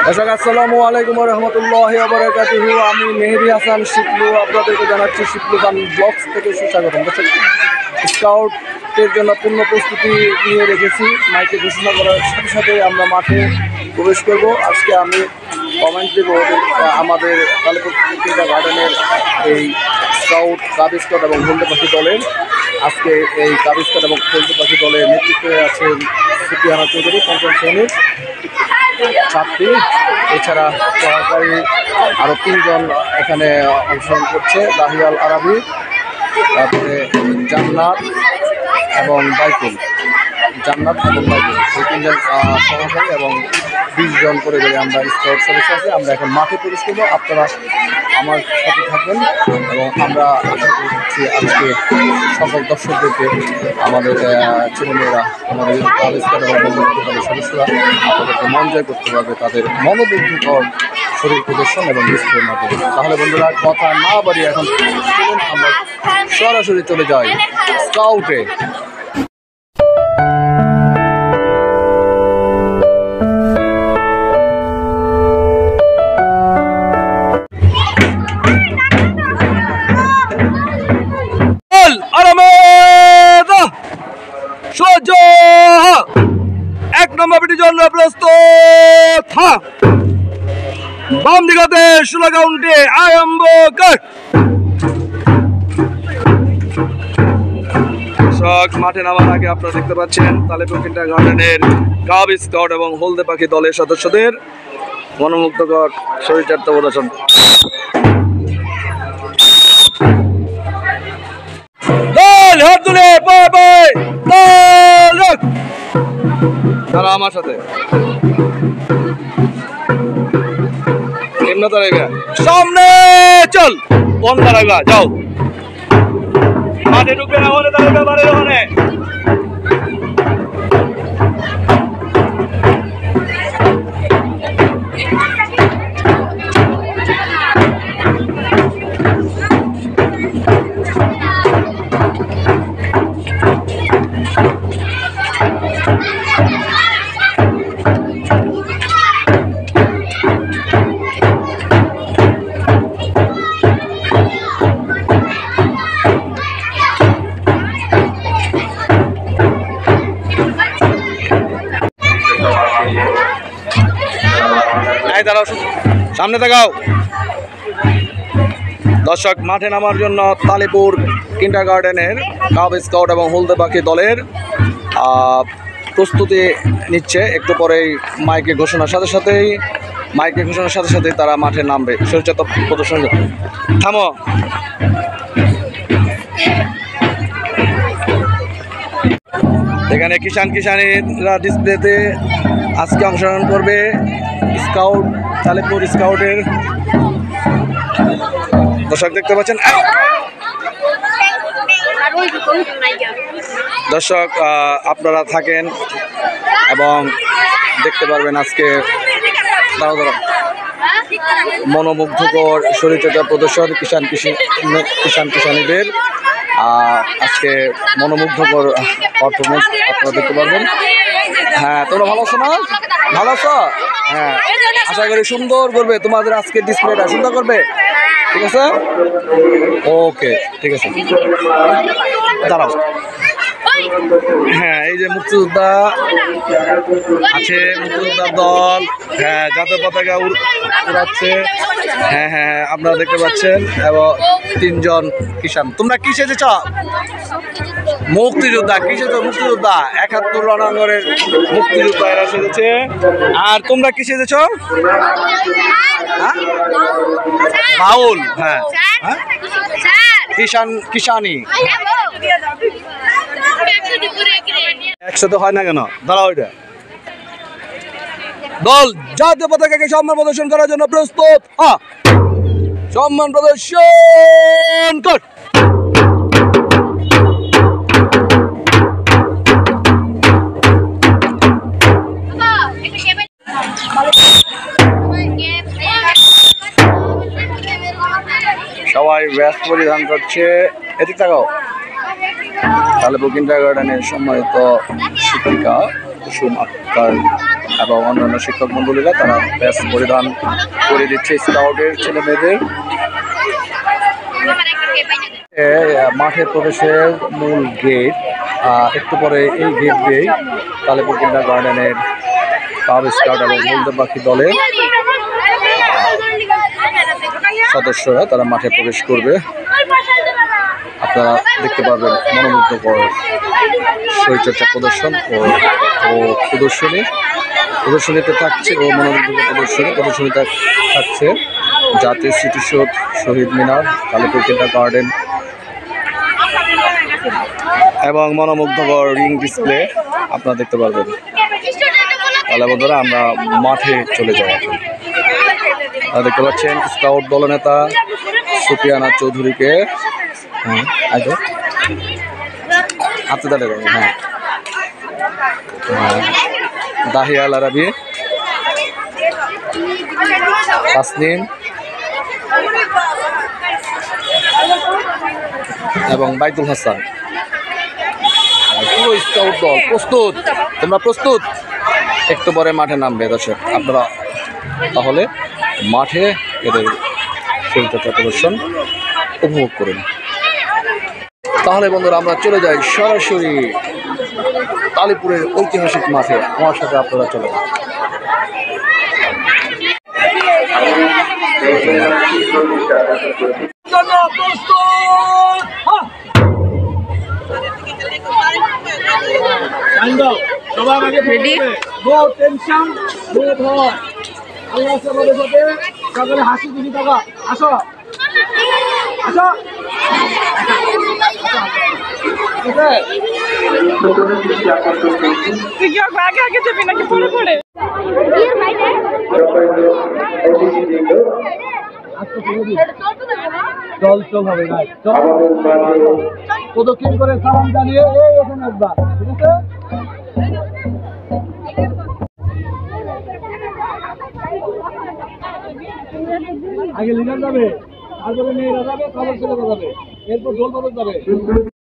দর্শক আসসালামু আলাইকুম ওয়া রাহমাতুল্লাহি ওয়া বারাকাতুহু। আমি মেহেদি হাসান শিপলু আপনাদেরকে জানাচ্ছি শিপলু খান ব্লগস থেকে সুস্বাগতম। দর্শক স্কাউটের জন্য পূর্ণ প্রস্তুতি নিয়ে রেখেছি। মাইকে ঘোষণা করার সাথে সাথে আমরা মাঠে প্রবেশ করব। আজকে আমি কমেন্ট দেব আমাদের তালেপুর ক্রীড়া গার্ডেনের এই স্কাউট, কাব স্কাউট এবং হলদে পাখি দলের। আজকে এই কাব স্কাউট এবং হলদে পাখি দলের নেতৃত্বে আছেন সুফিয়ানা চৌধুরী, পঞ্চম শ্রেণীর ছাত্রী। এছাড়া সহকারী আরও 3 জন এখানে অংশগ্রহণ করছে, দাহিয়াল আরাবি, তারপরে জান্নাত এবং বাইকুল। এই 3 জন সহকারী এবং 20 জন করে বলে আমরা স্কাউট সদস্য আছে। আমরা এখন মাঠে প্রবেশ করবো, আপনারা আমার সাথে থাকবেন এবং আমরা আশা করছি আজকে সকল দর্শকদেরকে, আমাদের ছেলেমেয়েরা, আমাদের স্কাউট এবং দলের সদস্যরা আপনাদেরকে মন জয় করতে পারবে তাদের মনোমুগ্ধকর শরীর প্রদর্শন এবং ডিসপ্লের মাধ্যমে। তাহলে বন্ধুরা কথা না বাড়িয়ে এখন চলুন আমরা সরাসরি চলে যাই স্কাউটে। এক নম্বর বিটির জন্য প্রস্তুত, বাম দিকে 16 কাউন্টে আরম্ভ কর। মাঠে নামার আগে আপনারা দেখতে পাচ্ছেন তালেপুর ক্রীড়া গার্ডেনের কাব স্কাউট এবং হলদে পাখি দলের সদস্যদের মনোমুগ্ধকর শরীরচর্চা প্রদর্শন। তারা আমার সাথে সামনে চল, কোন দাঁড়াইবা যাও, মাঠে ঢুকবে না হলে দাঁড়াইবে বাড়ির ওখানে। সামনে তাকাও। দর্শক মাঠে নামার জন্য তালেপুর কিন্ডার গার্ডেনের কাব স্কাউট এবং হলদে পাখি দলের প্রস্তুতি নিচ্ছে। একটু পরেই মাইকে ঘোষণার সাথে সাথেই তারা মাঠে নামবে শরীরচর্চা প্রদর্শন। থামো। এখানে কিষানীরা ডিসপ্লেতে আজকে অংশগ্রহণ করবে। স্কাউট, তালেপুর স্কাউটের দর্শক দেখতে পাচ্ছেন। দর্শক আপনারা থাকেন এবং দেখতে পারবেন আজকে মনোমুগ্ধকর শরীরচর্চা প্রদর্শন কিষানীদের আজকে মনোমুগ্ধকর পারফরমেন্স আপনারা দেখতে পারবেন। হ্যাঁ, তোমরা ভালো আছো না? ভালো আছো? হ্যাঁ, আশা করি সুন্দর করবে তোমাদের আজকে ডিসপ্লেটা, সুন্দর করবে। ঠিক আছে, ওকে, ঠিক আছে, দাঁড়াও। হ্যাঁ, এই যে মুক্তিযোদ্ধা আছে, মুক্তিযোদ্ধার দল, হ্যাঁ, জাতীয় পতাকা উড়াচ্ছে। হ্যাঁ, আপনারা দেখতে পাচ্ছেন। এবং 3 জন কিষান। তোমরা কি সেজেছ? মুক্তিযোদ্ধা। কি সেজেছ? মুক্তিযোদ্ধা। 71 রণাঙ্গনের মুক্তিযোদ্ধা এরা সেজেছে। আর তোমরা কি সেজেছ? বাউল। হ্যাঁ, কিষানি। একসাথে হয় না কেন? দাঁড়াও। ওইটা দল জাতীয় পতাকাকে সম্মান প্রদর্শন করার জন্য প্রস্তুত। সম্মান প্রদর্শন কর। সবাই ব্যাস পরিধান করছে। এদিক তাকাও। তাহলে কিন্ডার গার্ডেনের সম্মানিত শিক্ষিকা কুসুম আক্তার এবং অন্যান্য শিক্ষক মণ্ডলীরা তারা ব্যাস পরিধান করে দিচ্ছে স্কাউটের ছেলে মেয়েদের। মাঠে প্রবেশের মূল গেট, একটু পরে এই গেট দিয়েই তালেপুর কিন্ডার গার্ডেনের কাব স্কাউট এবং হলদে পাখি দলের সদস্যরা তারা মাঠে প্রবেশ করবে। আপনারা দেখতে পারবেন মনোমুগ্ধকর শরীরচর্চা প্রদর্শন ও প্রদর্শনীতে থাকছে ও মনোমুগ্ধকর প্রদর্শনীতে থাকছে জাতীয় স্মৃতিসৌধ, শহীদ মিনার, তালেপুর কিন্ডার গার্ডেন এবং মনোমুগ্ধকর রিং ডিসপ্লে আপনারা দেখতে পারবেন। তাহলে বন্ধুরা আমরা মাঠে চলে যাই। এখন দেখতে পাচ্ছেন স্কাউট দলনেতা সুফিয়ানা চৌধুরীকে, দাহিয়া লারাবি, তাসনিম এবং বাইতুল হাসান। পুরো স্কাউট দল প্রস্তুত, তোমরা প্রস্তুত? একটু পরে মাঠে নামবে দর্শক, আপনারা তাহলে মাঠে এদের শরীরচর্চা প্রদর্শন উপভোগ করুন। তাহলে বন্ধুরা আমরা চলে যাই সরাসরি তালিপুরের ঐতিহাসিক মাঠে, আমার সাথে আপনারা চলে যান। সবার আগে রেডি, নো টেনশন, নো ভয়। আল্লাহ সবার সাথে সকলে হাসি খুশি থাকা। আসো আসো, তুই কি আগে আগে যাবি নাকি পরে পরে? চল চল হবে না, চল প্রদক্ষিণ করে সালাম জানিয়ে এই এখানে একবার, ঠিক আছে? আগে লিডার যাবে, তারপরে মেয়েরা যাবে, খবর ছেলেরা যাবে, এরপর দোল যাবে।